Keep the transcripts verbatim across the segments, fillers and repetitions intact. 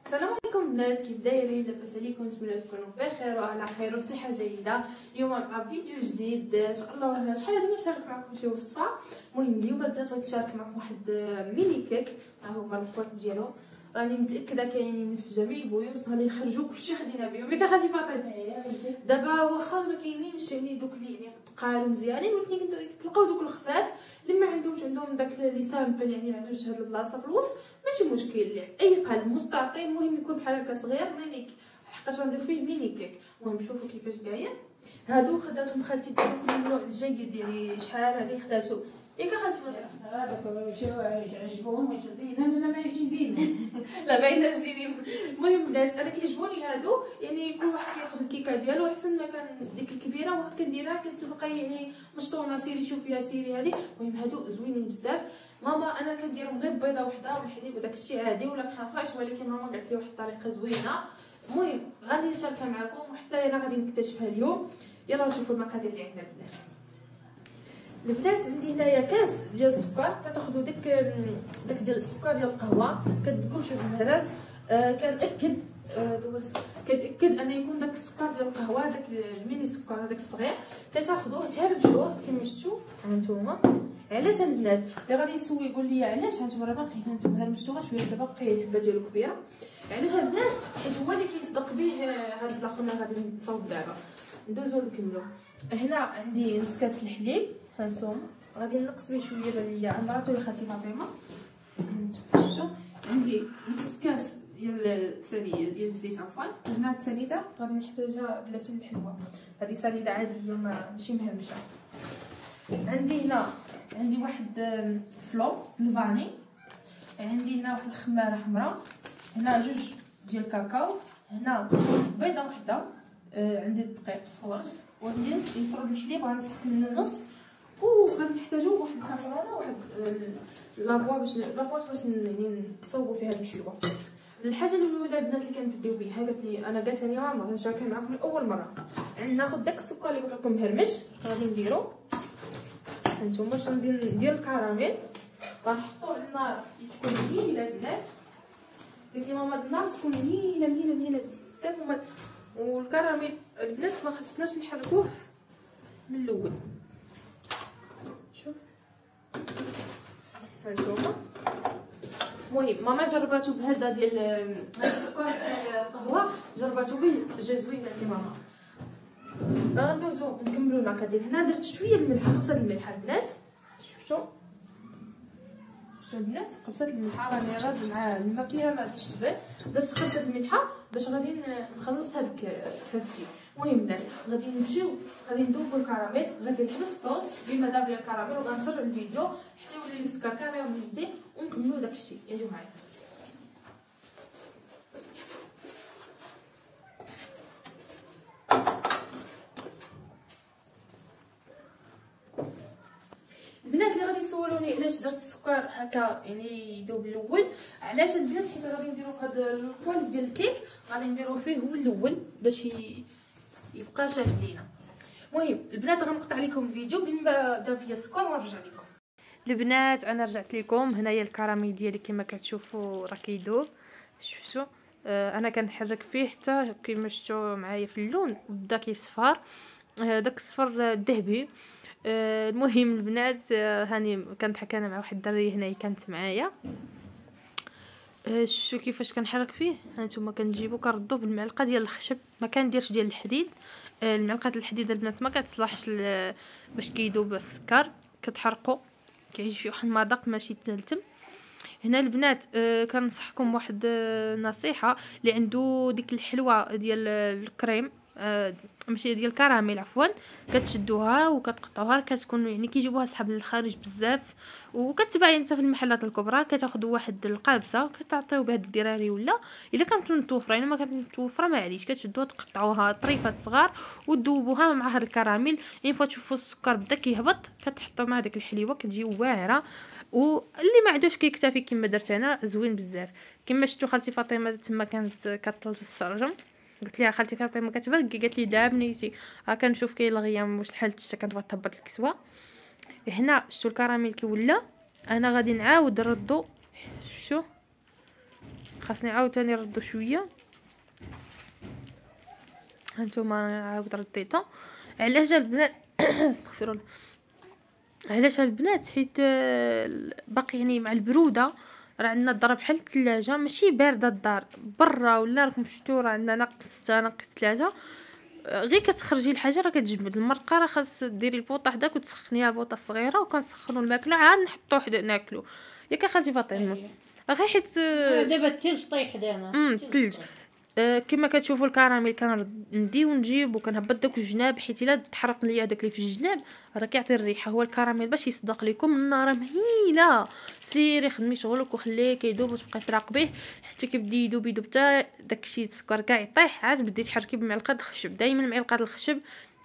السلام عليكم بنات، كيف دايرين؟ لاباس عليكم؟ نتمنى تكونوا بخير وعلى خير وبصحه جيده. اليوم مع فيديو جديد ان شاء الله. شحال هذه ما شارك معكم شي وصفه. المهم اليوم البنات بغيت نشارك معكم واحد ميني كيك، ها هما الكواب ديالهم. راني متاكده كاينين في جميع البيوت، غادي يخرجوا كلشي خدينا بهم. ياك اخاتي فاطمه؟ دابا واخا ما كاينينش يعني دوك اللي يعني تقالوا مزيانين، ولكن كتلقاو دوك الخفاف اللي ما عندهمش عندهم داك لي سامبل، يعني ما عندهمش هاد البلاصه في الوسط. ماشي مشكل، اي قالب مستطيل، المهم يكون بحال هكا صغير ميني، حقاش غندير فيه ميني كيك. المهم شوفوا كيفاش داير. هادو خداتهم خالتي ديال النوع الجيد، يعني شحال هادي خداتو ياك اخاتي هذاك واش عجبهم واش زينين ولا ماشي زينين؟ لا باينه زينين. المهم الناس انا كيعجبوني هادو، يعني كل واحد كياخذ الكيكه ديالو، احسن ما كان ديك الكبيره واخا كنديرها كتبقى يعني مشطونه، سيري شوفيها سيري هادي. المهم هادو زوينين بزاف. ماما انا كنديرهم غير بيضه وحده والحليب وداك الشيء عادي ولا كنخافاش، ولكن ماما قالت لي واحد الطريقه زوينه. المهم غادي نشاركها معكم وحتى انا غادي نكتشفها اليوم. يلا نشوفوا المقادير اللي عندنا البنات. البنات عندي هنايا كاس ديال السكر، كتاخذوا ديك داك ديال السكر ديال القهوه كدقوا شويه المهراس. آه كنأكد آه كنأكد ان يكون داك السكر ديال القهوه، داك الميني سكر هذاك الصغير كتاخذوه تهربشوه كما شفتوا هانتوما. علاش البنات اللي غادي يسول يقول لي علاش هانتوما راه باقي هانتوما هرمشتوها شويه دابا باقي الحبه ديالو كبيره؟ علاش البنات؟ حيت هو اللي كيصدق به هذا الاخر اللي غادي نصاوب دابا. ندوزو نكملو. هنا عندي نص كاس الحليب هانتوما، غادي نقص به شويه هي عمراتو اللي خالتي فاطمه. هانتوما شفتوا عندي نص كاس ديال السنيه ديال الزيت، عفوا. هنا السنيده غادي نحتاجها بلاتي الحلوه، هذه سنيده عاديه ماشي مهرمشه. عندي هنا عندي واحد فلو الفاني، عندي هنا واحد الخماره حمراء، هنا جوج ديال الكاكاو، هنا بيضه وحده، آه عندي الدقيق فورس، وعندي لتر الحليب غنسخن منه نص. وغنحتاجو واحد الكاسرونه واحد لابوا باش لابوا باش يعني نصوبوا فيها الحلوه. الحاجه الاولى البنات اللي كنبداو بها، قالت لي انا قالت لي ماما غادي نشاركها معكم لاول مره. ناخذ داك السكر اللي قلت لكم مهرمش، غادي نديرو هانتوما باش غادي ندير الكراميل. غنحطوه على النار تكون مهيله البنات. قالت لي ماما النار تكون مهيله مهيله مهيله بزاف. والكراميل البنات ما خصناش نحركوه من الاول. شوف هانتوما. المهم ماما جرباتو بهذا ديال السكر ديال القهوه، جرباتو به جا زوين. قالت لي ماما غندوزو نكملو المقادير. هنا درت شويه الملح، قبصه الملح البنات. شفتوا شفتوا البنات قبصه الملح، راني غادي مع الماء فيها ما غاديش تبان. درت قبصه الملح باش غادي نخلص هذاك هادشي. المهم البنات غادي نمشيو غادي نذوبو الكراميل، غادي نحبس الصوت بما دار لي الكراميل وغنسرع الفيديو حتى يولي لي السكر كاريمون مزيان ونكملو داكشي. يجيو معايا. البنات اللي غادي يسولوني علاش درت السكر هكا يعني يذوب الاول، علاش البنات؟ حيت غادي نديرو هذا القوالب ديال الكيك غادي نديروه فيه هو الاول باش يبقى شاف لينا. المهم البنات غنقطع لكم الفيديو بما داب ليا السكر ونرجع لكم. البنات انا رجعت لكم. هنايا الكراميل ديالي كما كتشوفوا راه كيذوب. شفتوا آه انا كنحرك فيه حتى كما شفتوا معايا في اللون بدا كيصفر، آه داك الصفر الذهبي. آه المهم البنات آه هاني كنضحك انا مع واحد الدريه هنايا كانت معايا. آه شو كيفاش كنحرك فيه. هانتوما كنجيبو كنردو بالمعلقه ديال الخشب، ما كنديرش ديال الحديد. آه المعلقه الحديد البنات ما كتصلحش باش كيذوب السكر، كتحرقو كيعيش فيه واحد المذاق ماشي تلتم. هنا البنات آه كنصحكم واحد آه نصيحه، اللي عنده ديك الحلوه ديال الكريم آه ماشي ديال الكراميل عفوا، كتشدوها وكتقطعوها، كتكون يعني كيجيبوها صحاب للخارج بزاف وكتباع انت في المحلات الكبرى. كتاخذوا واحد القابسه كتعطيو بهاد الدراري، ولا الا كانت متوفره يعني ما كانت متوفره معليش كتشدوها تقطعوها طريفات صغار وتذوبوها مع هاد الكراميل. يعني فوا تشوفوا السكر بدا كيهبط كتحطوا مع ديك الحليوه كتجي واعره. واللي ما عندوش كيكتفي كما درت انا زوين بزاف. كما شفتوا خالتي فاطمه تما كانت كطلت السرجم، قلت لها خالتي فاطمه كتبرقي، قالت لي دابا بنيتي ها كنشوف كاين الغيام واش الحال تشتا كتبغي تهبط الكسوه. هنا شفتوا الكراميل كي ولا. انا غادي نعاود نردو. شفتوا خاصني عاوتاني نردو شويه. هانتوما راني عاود رديتو. علاش البنات استغفر الله، علاش البنات حيت باقي يعني مع البروده راه عندنا الدار بحال الثلاجه، ماشي بارده الدار برا ولا راكم شفتوا راه عندنا ناقص ستة ناقص ثلاثة، غير كتخرجي الحاجه راه كتجمد. المرقه راه خاص ديري البوطه حداك وتسخنيها البوطه الصغيره وكنسخنوا الماكله عاد نحطوه حدا ناكلو. ياك خالتي فاطمه؟ غير حيت دابا الثلج طيح دابا امم الثلج. آه كما كتشوفوا الكراميل كندي ونجيب وكنهبط داك الجناب، حيت الا تحرق ليا داك اللي في الجناب راه كيعطي الريحه. هو الكراميل باش يصدق لكم النار مهيله، سيري خدمي شغلك وخليه كيذوب وتبقاي تراقبيه حتى كيبدا يذوب يذوب حتى داكشي السكر كاع يطيح. عاد بدي تحركي بمعلقه الخشب، دائما معلقه الخشب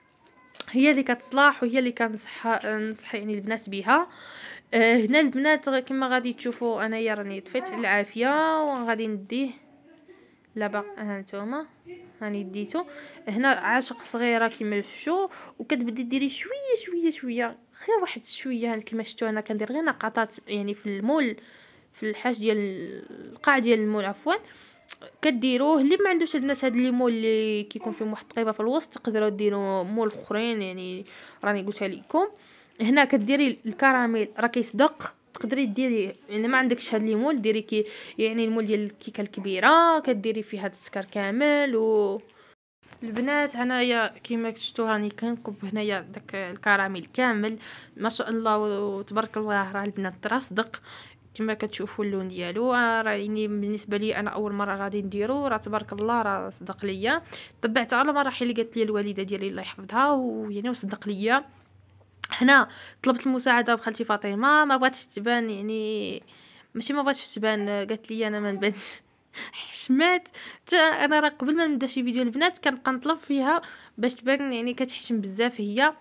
هي اللي كتصلاح وهي اللي كنصح نصح يعني البنات بها. آه هنا البنات كما غادي تشوفوا انايا راني طفيت على العافيه وغادي نديه لابا. ها نتوما هاني ديتو هنا عاشق صغيره كما شفتوا، وكتبدي ديري شويه شويه شويه غير واحد شويه كما شفتوا. انا كندير غير نقاطات يعني في المول في الحاج ديال القاع ديال المول عفوا. كديروه اللي ما عندوش البنات هاد لي مول اللي كيكون فيهم واحد الطيبه في الوسط تقدروا ديروا مول اخرين يعني راني قلتها لكم. هنا كديري الكراميل راه كيصدق، تقدري ديري يعني ما عندكش هاد لي مول ديري كي يعني المول ديال الكيكه الكبيره كديري فيه هاد السكر كامل. و البنات هنايا كيما شفتوا راني كنكب هنايا داك الكراميل كامل ما شاء الله وتبارك الله. راه البنات راه صدق كما كتشوفوا اللون ديالو. راه يعني بالنسبه لي انا اول مره غادي نديرو راه تبارك الله راه صدق ليا. تبعت على مراحل اللي قالت لي الوالده ديالي الله يحفظها ويعني وصدق ليا. هنا طلبت المساعده بخالتي فاطمه، ما بغاتش تبان يعني ماشي ما بغاتش تبان، قالت لي انا ما نبانش حشمات. انا راه قبل ما نبدا شي فيديو البنات كنبقى نطلب فيها باش تبان يعني كتحشم بزاف هي.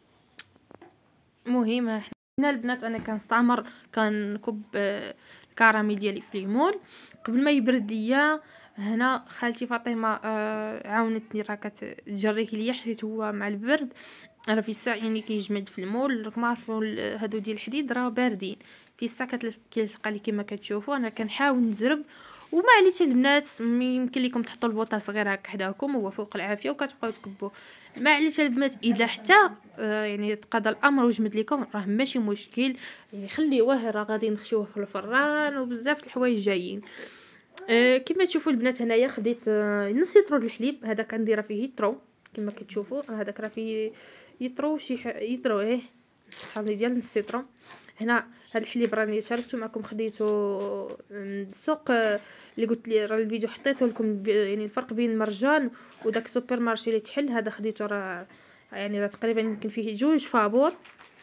مهم هنا البنات انا كنستعمر كنكب الكراميل ديالي في ليمون قبل ما يبرد ليا. هنا خالتي فاطمه عاونتني راه كتجريه ليا حيت هو مع البرد راه في الساعه يعني كيجمد في المول. راكم عارفوا هادو ديال الحديد راه باردين في الساعه كيلصق لي كما كتشوفوا. انا كنحاول نزرب وما عليش البنات يمكن لكم تحطوا البوطه صغيره هكا حداكم هو فوق العافيه وكتبقاو تكبوا. ما عليش البنات اذا حتى آه يعني تقضى الامر وجمد لكم راه ماشي مشكل يعني خليوه راه غادي نخشوه في الفران وبزاف الحوايج جايين. آه كما تشوفوا البنات هنايا خديت آه نص لتر د الحليب هذا كنديره فيه يترو كما كتشوفوا هذاك راه فيه يترو شي يترو ايه صافي ديال نص لتر. هنا هذا الحليب راني شاركته معكم خديته من السوق اللي قلت لي راه الفيديو حطيته لكم يعني الفرق بين المرجان وداك السوبر مارشي اللي تحل. هذا خديته راه يعني راه تقريبا يمكن فيه جوج فابور.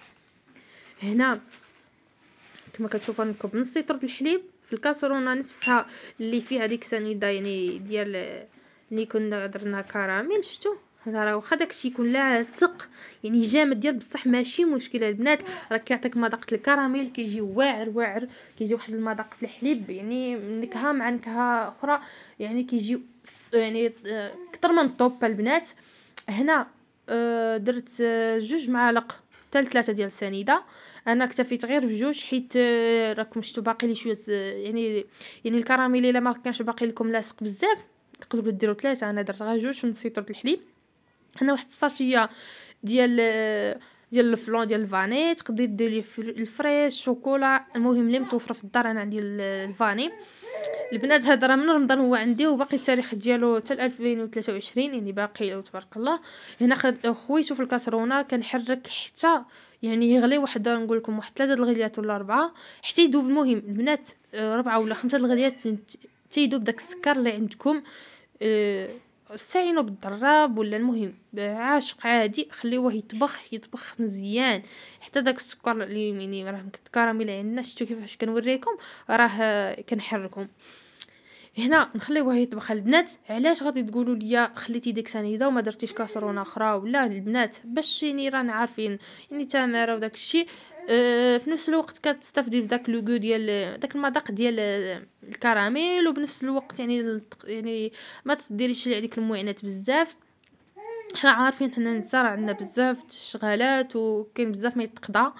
هنا كما كتشوفوا نكب نص لتر د الحليب في الكاسرونه نفسها اللي فيها ديك سنيده يعني ديال اللي كنا درنا كراميل. شفتوا هذا راه واخا داكشي يكون لاصق يعني جامد ديال بصح ماشي مشكله البنات راه كيعطيك مذاق الكراميل كيجي واعر واعر كيجي واحد المذاق في الحليب يعني نكهه مع نكهه اخرى يعني كيجي يعني اكثر من طوب البنات. هنا درت جوج معالق حتى ثلاثه ديال السنيده. انا اكتفيت غير بجوج حيت راكم شفتوا باقي لي شويه يعني يعني الكراميل الا ما كانش باقي لكم لاصق بزاف تقدروا ديروا ثلاثه. انا درت غير جوج ونص لتر د الحليب. هنا واحد الساشيه ديال ديال الفلون ديال الفاني تقدري ديري الفريش شوكولا المهم اللي متوفره في الدار. انا عندي الفاني البنات هذا راه من رمضان هو عندي وباقي التاريخ ديالو حتى ألفين وثلاثة وعشرين يعني باقي تبارك الله. هنا خد خويتو في الكاسرونه كنحرك حتى يعني يغلي واحد نقول لكم واحد ثلاثه الغليات ولا اربعه حتى يذوب. المهم البنات ربعه ولا خمسه الغليات حتى يذوب داك السكر اللي عندكم. أه استعينوا بالضراب ولا المهم عاشق عادي خليوه يطبخ يطبخ مزيان حتى داك السكر اللي يعني راه الكراميل عندنا شفتوا كيفاش كنوريكم راه كنحركهم. هنا نخليوه يطبخ البنات. علاش غادي تقولوا لي خليتي ديك سنيده وما درتيش كاسرونه اخرى ولا البنات باش يعني رانا عارفين يعني تماره وداك الشيء أه في نفس الوقت كتستافدي بداك لوغو ديال داك المذاق ديال الكراميل وبنفس الوقت يعني يعني ما تديريش عليك المعينات بزاف. حنا عارفين حنا النساء عندنا بزاف الشغالات وكاين بزاف ما يتقضى.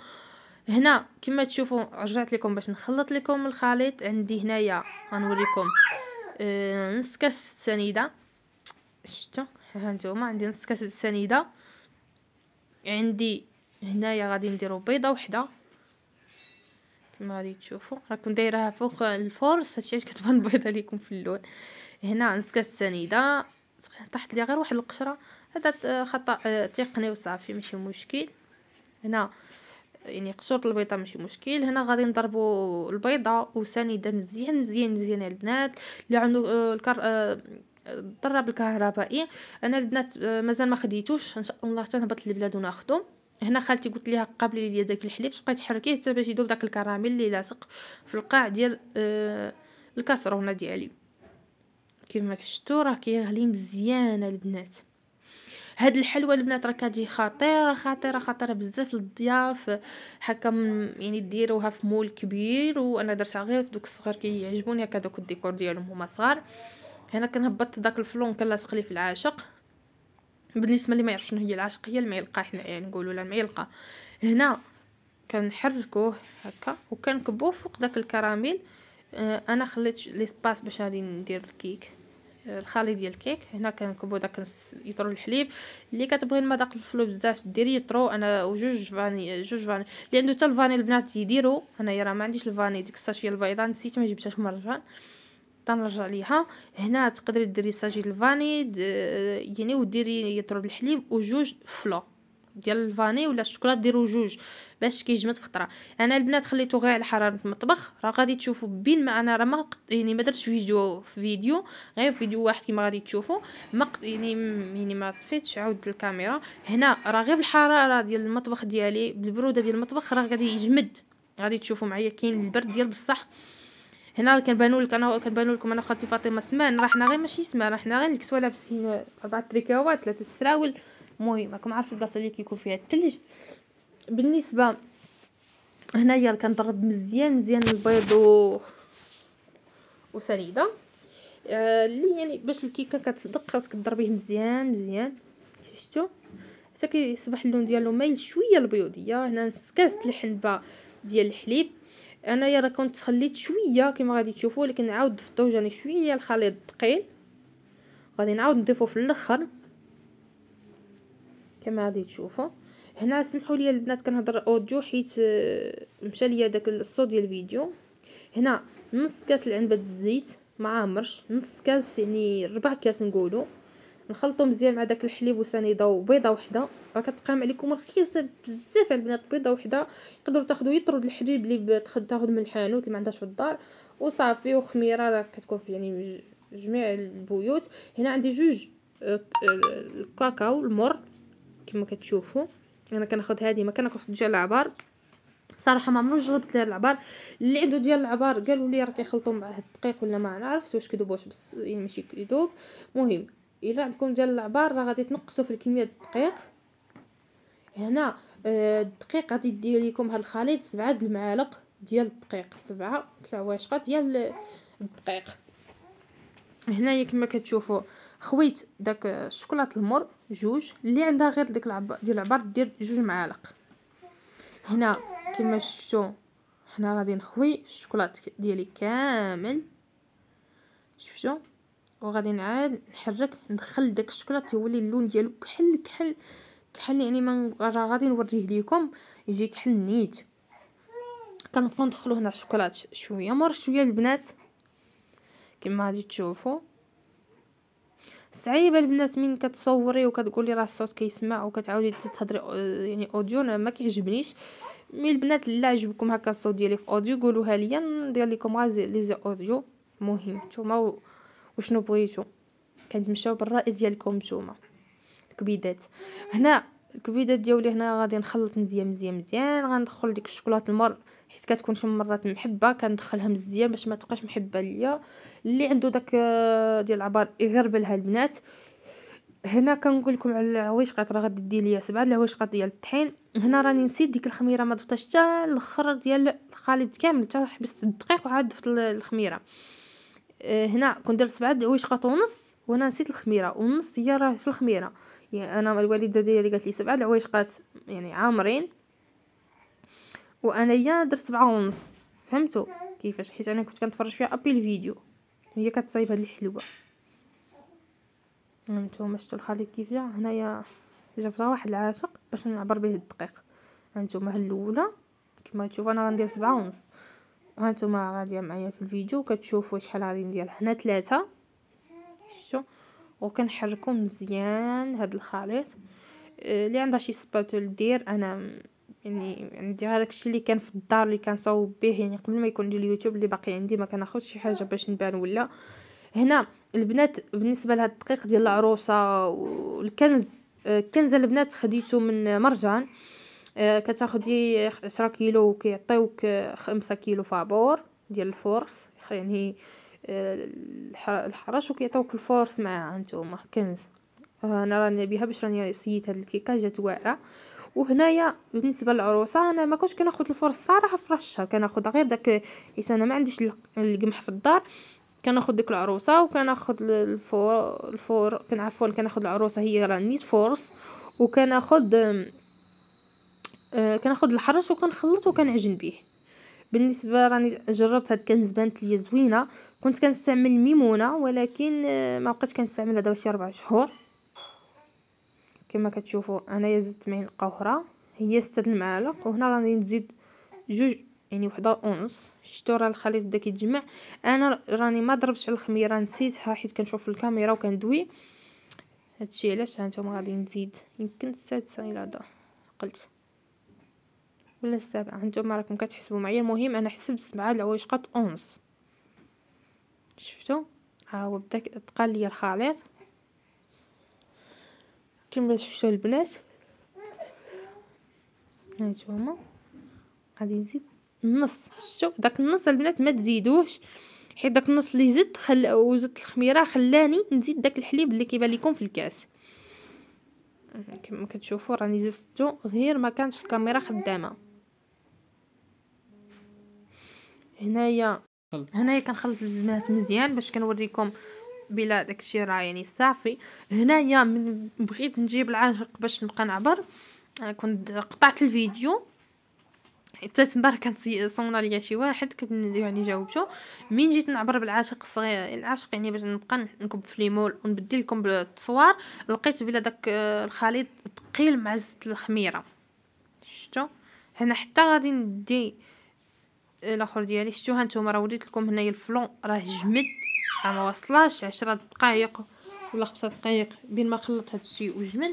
هنا كما تشوفوا رجعت لكم باش نخلط لكم الخليط عندي هنايا غنوريكم آه نص كاس سنيده. شفتوا ها نتوما عندي نص كاس سنيده. عندي هنايا غادي نديرو بيضه وحده كما غادي تشوفوا، راكم دايرها فوق الفرص، هادشي علاش كتبان بيضه ليكم في اللون. هنا نص كاس سنيده، طاحت لي غير واحد القشره، هذا خطا تقني وصافي ماشي مشكل. هنا يعني قشور البيضه ماشي مشكل. هنا غادي نضربوا البيضه وسنيده مزيان مزيان مزيان البنات. اللي عنده الكر الضرب الكهربائي، انا البنات مازال ما خديتوش، ان شاء الله تنهبط للبلاد وناخذو. هنا خالتي قلت ليها قابلي لي داك الحليب، تبقاي تحركيه حتى باش يذوب داك الكراميل اللي لاصق في القاع ديال آه الكاسرونه ديالي. كيما شفتوا راه كيغلي مزيان البنات. هاد الحلوه البنات راه كتجي خطيره خطيره خطيره بزاف للضياف، هكا يعني ديروها في مول كبير، وانا درتها غير في دوك الصغار كيعجبوني هكا دوك الديكور ديالهم هما صغار. هنا كنهبط داك الفلون كنلاصق ليه في العاشق. بالنسبه اللي ما يعرف شنو هي العاشق هي المعلقه، حنا يعني نقولوا لها المعلقه. هنا كنحركوه هكا وكنكبوه فوق داك الكراميل. آه انا خليت ليسباس باش غادي ندير الكيك، الخليط ديال الكيك. هنا كنكبو داك يطرو الحليب. اللي كتبغي المذاق الفلو بزاف ديري يطرو، انا وجوج فاني جوج فاني اللي عنده حتى الفاني البنات يديروا. انايا راه ما عنديش الفاني، ديك الساشيه البيضاء نسيت ما جبتهاش مرجان، تنرجع ليها. هنا تقدري ديري ساشي الفاني يعني وديري يطرو الحليب وجوج فلو ديال الفاني ولا الشوكولاط، ديروا جوج باش كيجمد في خطره. انا البنات خليته غير على حراره المطبخ، راه غادي تشوفوا بين ما انا راه ما يعني ما درتش فيديو في فيديو غير فيديو واحد كما غادي تشوفوا، ما يعني يعني ما طفيتش عاود الكاميرا. هنا راه غير بالحراره ديال المطبخ ديالي بالبروده ديال المطبخ راه غادي يجمد، غادي تشوفوا معايا كاين البرد ديال بصح. هنا كنبانوا لك انا كنبانوا لكم انا خالتي فاطمه سمان، راه حنا غير ماشي سمان، راه حنا غير الكسوه لابسين اربعه تريكاوات ثلاثه سراول. المهم راكم عارفين البلاصه اللي كيكون فيها الثلج. بالنسبه هنايا كنضرب مزيان مزيان البيض و وسنيده آه اللي يعني باش الكيكه كتصدق خاصك تضربيه مزيان مزيان. شفتوا حتى كيصبح اللون ديالو مايل شويه البيضيه. هنا نص كاس الحنبه ديال الحليب. انايا راه كنت خليت شويه كما غادي تشوفوا، لكن عاود ضفتو جاني شويه الخليط ثقيل، غادي نعاود نضيفو في الاخر كما غادي تشوفوا. هنا سمحوا لي البنات كنهضر اوديو حيت مشى ليا داك الصوت ديال الفيديو. هنا نص كاس العنبه الزيت مع مرش، نص كاس يعني ربع كاس نقولوا، نخلطو مزيان مع داك الحليب وسنيده وبيضه وحده. راه كتقام عليكم رخيصه بزاف البنات، بيضه وحده تقدروا تاخذوا يطرد الحليب اللي تاخذ من الحانوت اللي ما عندهاش في الدار وصافي، وخميره راه كتكون في يعني جميع البيوت. هنا عندي جوج الكاكاو المر كما كتشوفوا، انا كناخذ هذه ما كناخذ ديال العبار. صراحه ما عمرو جربت ديال العبار، اللي عنده ديال العبار قالوا لي راه كيخلطوا معاه الدقيق ولا ما عرفتش واش كيذوب واش بس يعني ماشي كيذوب. المهم الا عندكم ديال العبار راه غادي تنقصوا في الكميه ديال الدقيق. هنا آه الدقيق غادي دير لكم هذا الخليط سبعة د المعالق ديال الدقيق، سبعة العواشقات ديال الدقيق. هنايا كما كتشوفوا خويت داك الشوكولاط المر جوج، اللي عندها غير ديك العبار ديال العبار دير جوج معالق. هنا كما شفتوا حنا غادي نخوي الشوكولاط ديالي كامل شفتوا، وغادي نعاد نحرك ندخل داك الشوكولاط يولي اللون ديالو كحل كحل كحل يعني ما راه غادي نوريه لكم يجي كحل نيت. كنبقاو ندخلو هنا الشوكولاط شويه مر شويه البنات كما غادي تشوفوا. صعيبه البنات من كتصوري وكتقولي راه الصوت كيسمع وكتعاودي تهضري يعني اوديو ما كيعجبنيش. مي البنات لا عجبكم هكا الصوت ديالي في اوديو قولوها ليا ندير لكم غير لي زي اوديو. المهم نتوما وشنو بغيتو كنتمشاو بالراي ديالكم نتوما. الكبيدات هنا الكبيدات ديالي هنا غادي نخلط مزيان مزيان مزيان. غندخل ديك الشوكولاط المر حيت كتكون شي مرات محبه كندخلها مزيان باش ما تبقاش محبه ليا. اللي عنده داك ديال العبار يغربلها البنات. هنا كنقول لكم على العويشقات راه غادي دير ليا سبعه العويشقات ديال الطحين. هنا راني نسيت ديك الخميره ما ضفتهاش حتى الاخر ديال الخليط كامل حتى حبست الدقيق وعاد ضفت الخميره. هنا كندير سبعه العويشقات ونص وانا نسيت الخميره ونص هي راه في الخميره. يعني انا الوالده ديالي قالت لي سبعه العويشقات يعني عامرين وانايا درت سبعة ونص. فهمتوا كيفاش؟ حيت انا كنت كنتفرج فيها ابي الفيديو هي كتصايب هاد الحلوه. هانتوما شفتوا الخليط كيف جا. هنايا جبت واحد العاشق باش نعبر به الدقيق. هانتوما الاولى كما تشوفوا انا غندير سبعة ونص. هانتوما غاديه معايا في الفيديو كتشوفوا شحال غادي ندير. هنا ثلاثة شفتوا. وكنحركو مزيان هاد الخليط. اللي عندها شي سباتول دير. انا يعني عندي هذاك الشيء اللي كان في الدار اللي كنصاوب به يعني قبل ما يكون عندي اليوتيوب اللي باقي عندي ما كناخذش شي حاجه باش نبان ولا. هنا البنات بالنسبه لهاد الدقيق ديال العروسه والكنز. الكنز البنات خديته من مرجان. كتاخدي عشرة كيلو وكيعطيوك خمسة كيلو فابور ديال الفورس يعني الحرش وكيعطيوك الفورس معها. هانتوما كنز. انا راني بها باش راني سيت هاد الكيكه جات واعره. وهنايا بالنسبه للعروسه انا ما كنتش كناخذ الفور الصراحه في راس الشهر كناخذ غير داك حيت انا ما عنديش القمح في الدار. كناخذ ديك العروسه وكناخذ الفور الفور كنعرفوا كناخذ العروسه هي راه نيت فورس. وكناخذ آه كناخذ الحرش وكنخلط وكنعجن به. بالنسبه راني جربت هاد كنز بانت لي زوينه. كنت كنستعمل ميمونه ولكن آه ما بقيتش كنستعملها دابا شي أربعة شهور. كما كتشوفوا انايا زدت معلقه اخرى هي ستة المعالق. وهنا غادي نزيد جوج يعني وحده ونص. شفتوا راه الخليط بدا كيتجمع. انا راني ما ضربتش على الخميره نسيتها حيت كنشوف في الكاميرا وكندوي. هادشي علاش هانتوما غادي نزيد يمكن السادسه الى هذا قلت ولا السابعه. هانتوما راكم كتحسبوا معايا. المهم انا حسبت سبعة العويشقات اونص. شفتوا ها هو بدا تقال لي الخليط كما شفتوا البنات. هانتوما غادي نزيد النص. شفتوا داك النص البنات ما تزيدوش حيت داك النص اللي زدت خل وزدت الخميره خلاني نزيد داك الحليب اللي كيبان لكم في الكاس. كما كتشوفوا راني زدتو غير ما كانتش الكاميرا خدامه. هنايا هنايا كنخلط البنات مزيان باش كنوريكم بلا داكشي راه يعني صافي. هنايا من بغيت نجيب العاشق باش نبقى نعبر انا كنت قطعت الفيديو حتى تما كان صونا ليا شي واحد كنت يعني جاوبته. من جيت نعبر بالعاشق الصغير العاشق يعني باش نبقى نكب في ليمول ونبدل لكم بالتصوير لقيت بلا داك الخليط ثقيل مع زيت الخميره. شفتوا هنا حتى غادي ندي الاخر ديالي. شفتوا هانتوما راه وريت لكم هنايا الفلون راه جمد راه ما وصلاش عشرة دقائق ولا خمسة دقائق بين ما خلط هاد الشيء وجمد.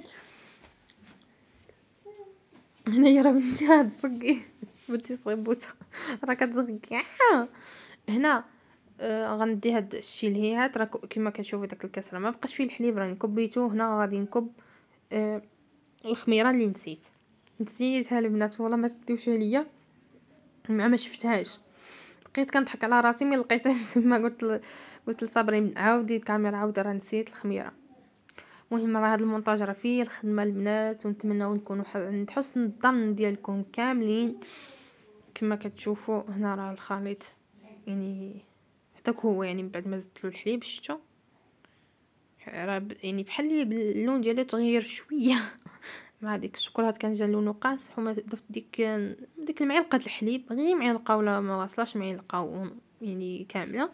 هنايا راه بنتي هاد صقي بنتي صغيبوته راه كتزغكي. هنا آه غندي هاد الشيء اللي هي هاد راه كما كتشوفوا داك الكاس راه ما بقاش فيه الحليب راني كبيته. هنا غادي نكب آه الخميره اللي نسيت نسيتها البنات والله ما تديوش عليا ما ما شفتهاش. بقيت كنضحك على راسي ملي لقيتها تما قلت ل... قلت لصابرين عاودي الكاميرا عاود راه نسيت الخميره. المهم راه هذا المونتاج راه فيه الخدمه البنات ونتمنوا نكونوا عند حسن الظن ديالكم كاملين. كما كتشوفوا هنا راه الخليط يعني حتى هو يعني من بعد ما زدت له الحليب شفتوا راه يعني بحال اللون ديالو تغير شويه مع ديك الشوكولات كان جا لونه قاصح وما ضفت ديك ديك المعلقه الحليب غير معلقه ولا ما واصلاش معلقه يعني كامله.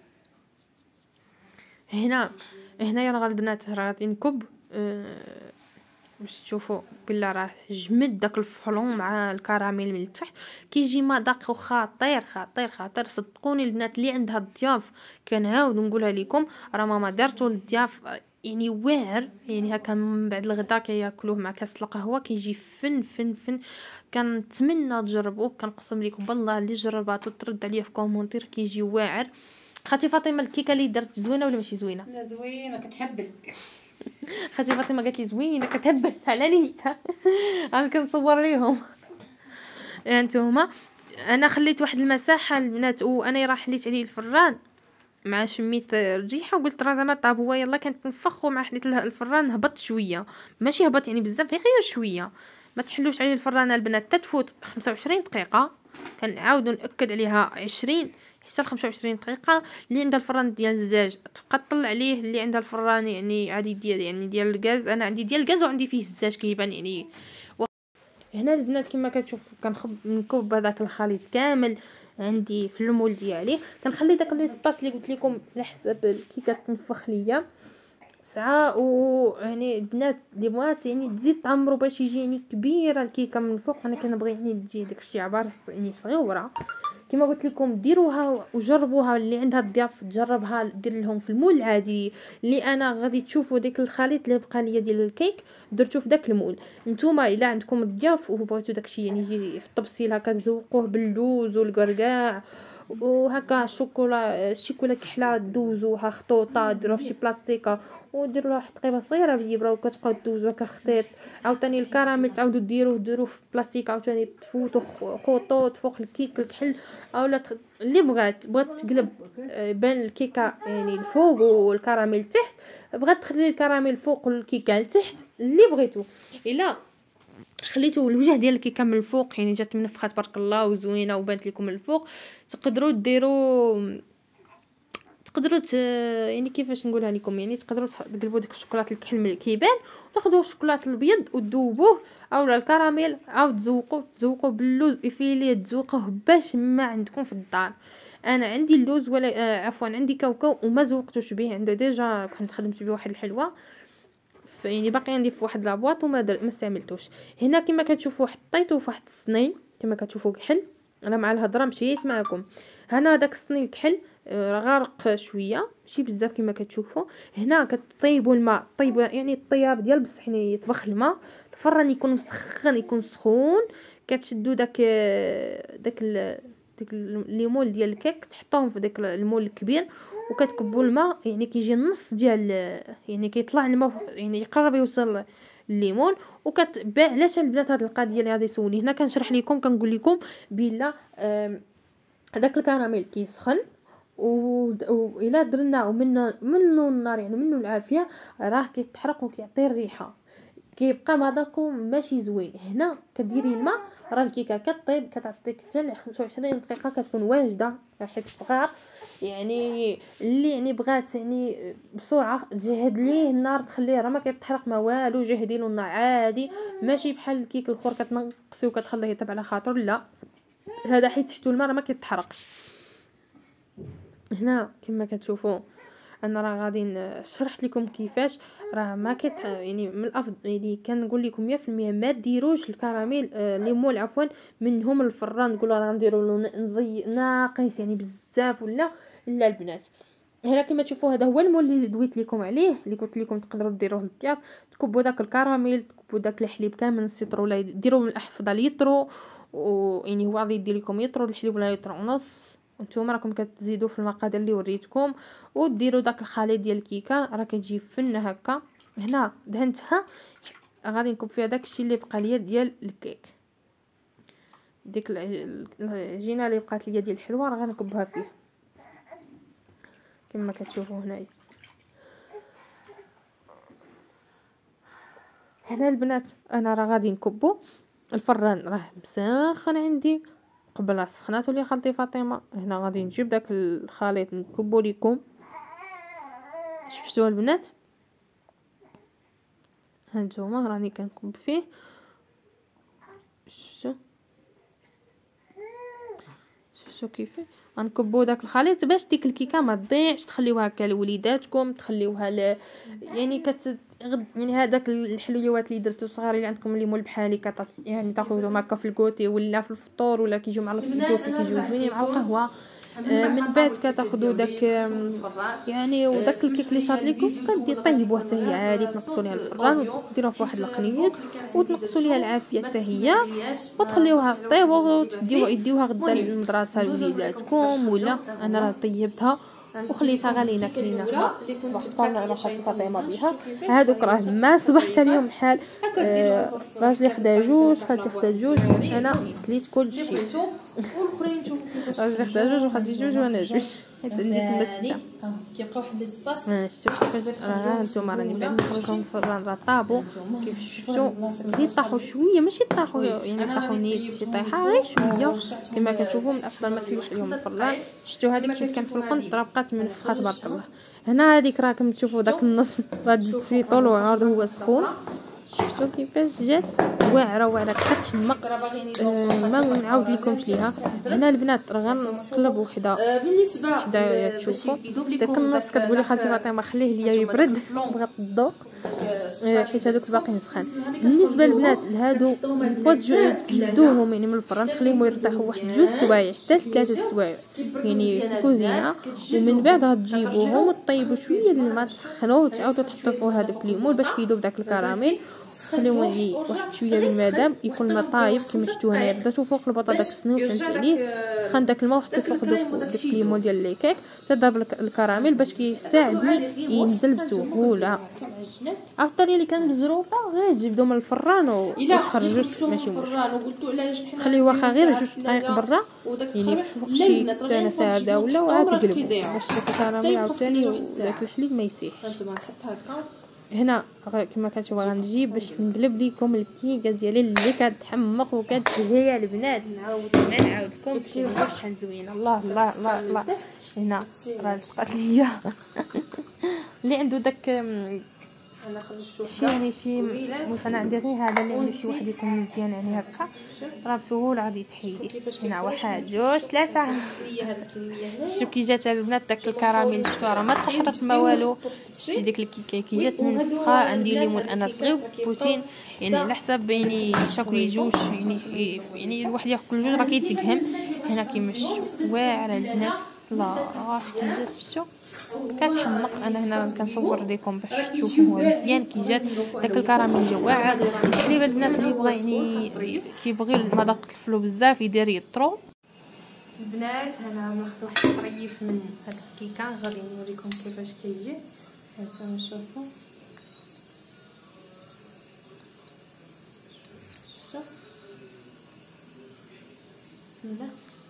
هنا هنايا راه البنات راه غادي نكب أه باش تشوفوا بلا راه جمد داك الفلون مع الكراميل من التحت كيجي مذاق خطير خطير خطير. صدقوني البنات اللي عندها الضياف كنعاود نقولها لكم راه ماما دارتو للضياف يعني واعر يعني هكا من بعد الغداء كياكلوه مع كاس القهوه كيجي فن فن فن. كنتمنى تجربوه كنقسم لكم بالله اللي جرباتو ترد عليا في كومونتير كيجي واعر. خالتي فاطمه الكيكه اللي درت زوينه ولا ماشي زوينه؟ لا زوينه كتحبل. خالتي فاطمه قالت لي زوينه كتهبل على نيتها انا كنصور ليهم. انتوما انا خليت واحد المساحه البنات وانا راه حليت عليه الفران مع شميت رجيحه وقلت راه زعما طاب هو يلا كنت نفخو مع حليت الفران هبط شويه ماشي هبط يعني بزاف غير شويه. ما تحلوش عليه الفران البنات تتفوت خمسة وعشرين دقيقه كنعاودوا ناكد عليها عشرين حتى خمسة وعشرين دقيقه. اللي عندها الفران ديال الزاج تبقى تطلع عليه اللي عندها الفران يعني عادي ديال يعني ديال الغاز. انا عندي ديال الغاز وعندي فيه الزاج كيبان يعني و... هنا البنات كما كتشوفوا كنخب نكب هذاك الخليط كامل عندي في المول ديالي. كنخلي داك ليسباس اللي قلت لكم على حسب الكيكه تنفخ ليا ساعه. و يعني البنات اللي بغات يعني تزيد تعمرو باش يجي يعني كبيره الكيكه من الفوق، انا كنبغي يعني تجي داكشي عباره يعني صغيره كما قلت لكم. ديروها وجربوها، اللي عندها الضياف تجربها دير لهم في المول العادي اللي انا غادي تشوفوا ديك الخليط اللي بقى ليا ديال الكيك درتو في داك المول. نتوما الا عندكم الضياف وبغيتو داكشي يعني يجي في الطبسيل هكا تزوقوه باللوز والكركاع وهكا الشوكولا الشوكولا كحله دوزوها خطوطه ديروها في شي بلاستيكه وديروا لها واحد تقيبه صغيره في الابره وكتبقاو دوزوها كخطيط. عاوتاني الكراميل تعاودوا ديروه ديروه في بلاستيك عاوتاني تفوتوا خطوط فوق الكيك الكحل اولا تخ... اللي بغات بغات تقلب بان الكيكه يعني الفوق والكراميل تحت، بغات تخلي الكراميل فوق والكيكه لتحت اللي بغيتو. الا خليتو الوجه ديال الكيكه من الفوق يعني جات منفخه تبارك الله وزوينه وبانت لكم من الفوق، تقدروا ديروا تقدروا ت... يعني كيفاش نقولها لكم يعني تقدروا تقلبوا ديك الشوكولاط الكحل من كيبان وتاخذوا الشوكولاط الابيض وتذوبوه اولا الكراميل عاود تزوقوا تزوقوا باللوز افيلي تزوقوه باش ما عندكم في الدار. انا عندي اللوز ولا آه عفوا عندي كاوكاو وما زوقتوش به، عنده ديجا كنت خدمت به واحد الحلوه يعني باقي عندي في واحد لابواط وما در... ما استعملتوش. هنا كما كتشوفوا حطيته في واحد الصني كما كتشوفوا كحل، انا مع الهضره مشيت معكم. هنا داك الصني الكحل راه غارق شويه ماشي بزاف كما كتشوفوا. هنا كطيبوا الماء طيب يعني الطياب ديال بصح يعني يطبخ الماء، الفران يكون مسخن يكون سخون، كتشدوا داك داك ال... داك الليمون ديال الكيك تحطوهم في داك المول الكبير وكتكبوا الماء يعني كيجي النص ديال يعني كيطلع الماء يعني يقرب يوصل الليمون وكتباع. علاش البنات هاد القضيه اللي غادي تسولي هنا كنشرح لكم كنقول لكم بلا داك الكراميل كيسخن و الا درناه منه منه النار يعني منه العافيه راه كيتحرق وكيعطي الريحه كيبقى مذاقو ماشي زوين. هنا كديري الماء راه الكيكه كطيب كتعطيك حتى خمسة وعشرين دقيقه كتكون واجده حيت صغار يعني اللي يعني بغات يعني بسرعه تجهد ليه النار تخليه راه ما كيتحرق ما والو، جهدي له النار عادي ماشي بحال الكيك الاخر كتنقصي وكتخليه يطيب على خاطر، لا هذا حيت تحتو الماء راه ما كيتحرقش. هنا كما كتشوفوا انا راه غادي شرحت لكم كيفاش راه ما كت يعني من الافضل يعني كنقول لكم مية في المية ما ديروش الكراميل آه ليمون عفوا منهم الفران نقولوا راه نديروا له نزي ناقص يعني بزاف ولا لا البنات. هنا كما تشوفوا هذا هو المول اللي دويت لكم عليه اللي قلت لكم تقدروا ديروه للطياب، تكبوا داك الكراميل تكبوا داك الحليب كامل نسيطروا ولا ديروا من الافضل يطرو ويعني هو غادي يدير لكم يطرو الحليب ولا يطرو ونص وانتم راكم كتزيدوا في المقادير اللي وريتكم وديروا داك الخليط ديال الكيكه راه كتجي فنه هكا. هنا دهنتها غادي نكب فيها داكشي اللي بقى ليا ديال الكيك، ديك العجينه اللي بقات ليا ديال الحلوه راه غنكبها فيه كما كتشوفوا هنايا. هنا البنات انا راه غادي نكبو الفران راه مسخن عندي قبل سخناتو اللي خالتي فاطمه. هنا غادي نجيب داك الخليط نكبو لكم شفتوا البنات هانتوما راني كنكب فيه شفتوا شفتوا كيف غنكبوا داك الخليط باش ديك الكيكه ما تضيعش تخليوها هكا لوليداتكم تخليوها ل... يعني كت يعني هذاك الحلويات اللي درتو صغار اللي عندكم اللي مول بحالي كت... يعني تاخذوهم هكا في الكوتي ولا في الفطور ولا كيجيو مع الكوتي كيجيو زوينين مع القهوه. آه من بعد كتاخذوا داك يعني وداك الكيك اللي شاط لكم كدي طيبوه حتى هي عادي تنقصوا ليها الفران وديروها في واحد القنيط وتنقصوا ليها العافيه حتى هي وتخليوها طيب وتديوها يديوها غدا للمدرسه لوليداتكم. ولا انا راه طيبتها وخليتها غالينا كليناها فطرنا على خاطر فاطمه بها. هادوك راه ما صبحش عليهم الحال آه راجلي خدا جوج خالتي خدا جوج انا كليت كلشي والاخرين شوفوا كيفاش راجلي خدا جوج وخدي جوج وانا جوج حيت عندي تما سته كيبقى واحد ليسباس. شوفوا كيفاش راه هانتوما راني بعد نخرجهم في الفران راه طابو كيف شفتوا غير طاحوا شويه ماشي طاحوا يعني طاحوا نيت شي طيحه غير شويه كما كتشوفوا من الافضل ما تحلوش عليهم الفران. شفتوا هذيك حيت كانت في القنطره بقات منفخه تبارك الله. هنا هذيك راكم تشوفوا داك النص راه دزت فيه طول وعرض هو سخون شفتوا كيفاش جات واعره واعره كتحمق. آه ما نعاود لكمش ليها. هنا البنات راه غنقلب وحده بالنسبه حدايا تشوفوا داك النص كتقولي خالتي فاطمه خليه ليا يبرد بغات الذوق حيت هذوك باقيين سخان. بالنسبه للبنات لهادو فوت تجدوهم يعني من الفران تخليهم يرتاحوا واحد جوج سوايع حتى ثلاثه سوايع يعني في الكوزينه، ومن بعد غتجيبوهم وطيبوا شويه الماء تسخنوه وتعاودوا تحطوا فوق هذاك الليمون باش كيذوب داك الكراميل. خليوه يعني واحد شويه بالمدام يكون الماء طايب كما شفتوا هنايا. بداتو فوق البطاطا داك السنوش شلت عليه سخن داك الماء وحطيت فوق داك الليمون ديال ليكيك تضرب الكراميل باش كيساعدني ينزل بسهوله. او الطريقه اللي كانت مزروبه غير تجبدو من الفران وتخرجوا ماشي مشكل. تخليوه واخا غير جوج دقائق برا يعني فوق شي تناسه هذا ولا وعاد تقلبوا باش داك الكراميل عاوتاني وداك الحليب ما يسيحش. هنا كما كتشوفوا غنجيب باش نقلب لكم الكيكه ديالي اللي كتحمق وكتهيا البنات. نعاود ما نعاودكم كيف شحال زوينه. الله الله الله الله. هنا راه لصقات ليا اللي عنده داك شي يعني شي موس انا عندي غير هذا اللي عنده شي واحد يكون مزيان يعني هكا راه بسهوله غادي تحيدي. هنا واحد جوج ثلاثه. شوف كي جات البنات داك الكراميل شفتوا راه ما تحرك ما والو. شتي ديك الكيكه كي جات منفخه عندي ليمون انا صغير بوتين يعني على حسب يعني شاكلي جوج يعني يعني الواحد ياكل جوج راه كيتفهم. هنا كيما شفتوا واعره البنات الله كي جات شفتوا كتحمق. انا هنا كنصور لكم باش تشوفوا مزيان كي جات داك الكراميل جا واعر. الحليب البنات اللي بغى يعني كيبغي المذاق الفلو بزاف يدير يطرو. البنات انا ناخذ واحد الطريف من هاد الكيكه غادي نوريكم كيفاش كيجي. هانتوما شوفوا شوف بسم الله.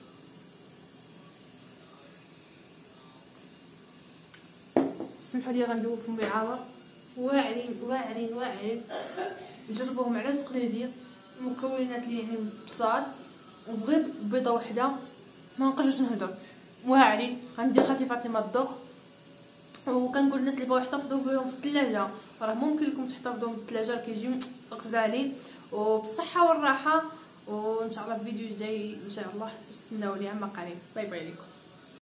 سمحوا لي غندوقكم بالعاور. واعرين واعرين واعرين. جربوهم على تقليدي. المكونات اللي يعني بصاد وغير بيضه وحده ما نقدرش نهضر. واعرين غندير خالتي فاطمه الذوق وكنقول الناس اللي بغاو يحتفظوا بهم في الثلاجه راه ممكن لكم تحتفظوهم في الثلاجه كيجيو غزالين وبالصحه والراحه. وان شاء الله في فيديو جاي ان شاء الله تستناو لي عما قريب. باي باي لكم.